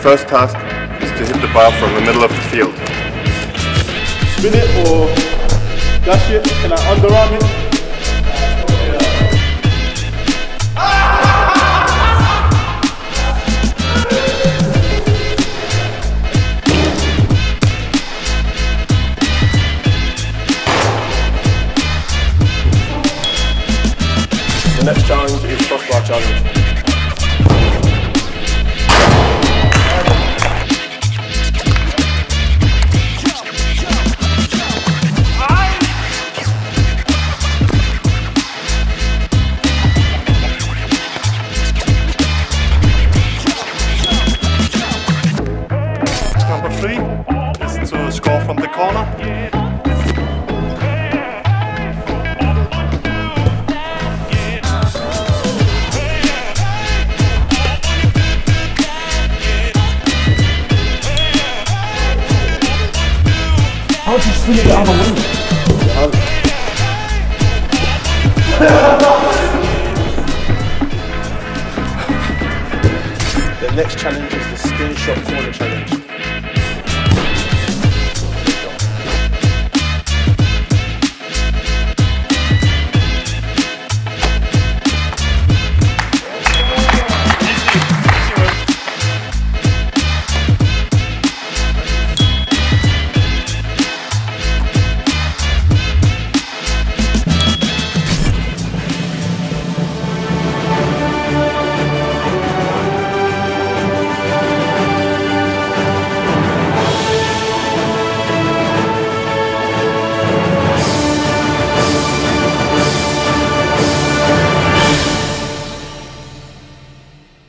first task is to hit the bar from the middle of the field. Spin it or dash it, can I underarm it? The next challenge is crossbar challenge. Number 3 is to score from the corner. How do you swing it down the wing? The next challenge is the spin shot corner challenge.